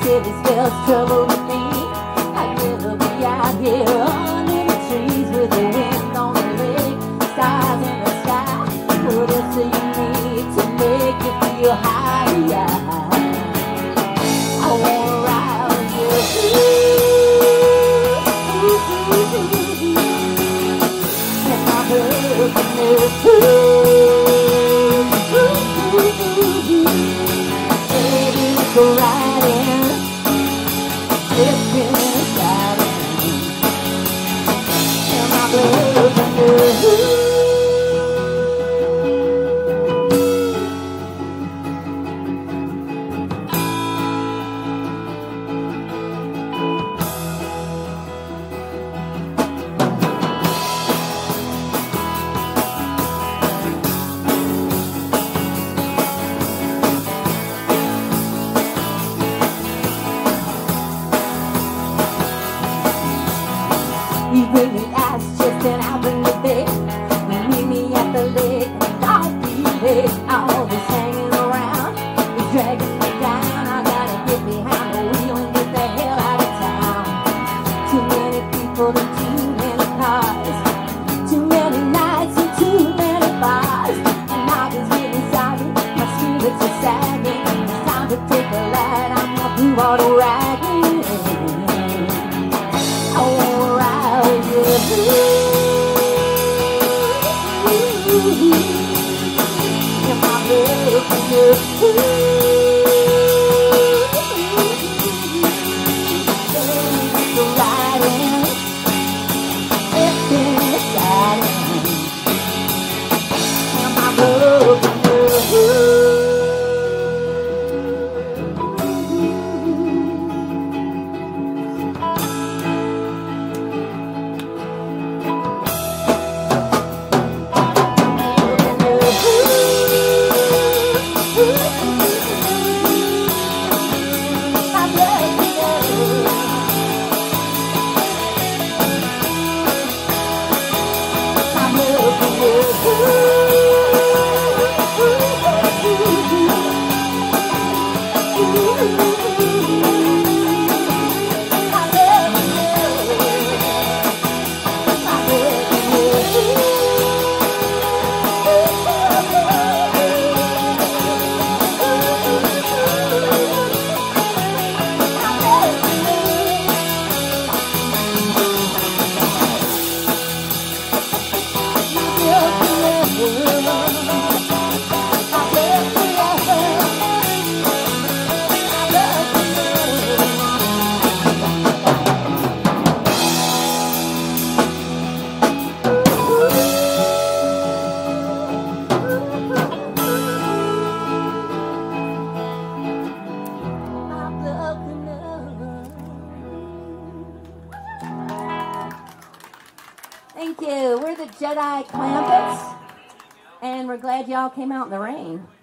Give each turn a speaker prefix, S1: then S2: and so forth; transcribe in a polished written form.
S1: city spells trouble with me. I'd rather be out here under the trees with the wind on the lake, stars in the sky. What else do you need to make you feel high? I wanna ride with you. And my love baby, go riding, slipping inside and my love you bring me ice chips and I'll bring the bed. Meet me at the lake, don't be late. All this hanging around is dragging me down. I gotta get behind the wheel and get the hell out of town. Too many people and too many cars, too many nights and too many bars. And I was getting sorry, my spirits are sagging. It's time to take a ride, I'm gonna do all the riding. I wanna ride with you. And my love for you. Baby, go riding, slipping inside, and my love for you. Thank you. We're the Jedi Clampetts, and we're glad y'all came out in the rain.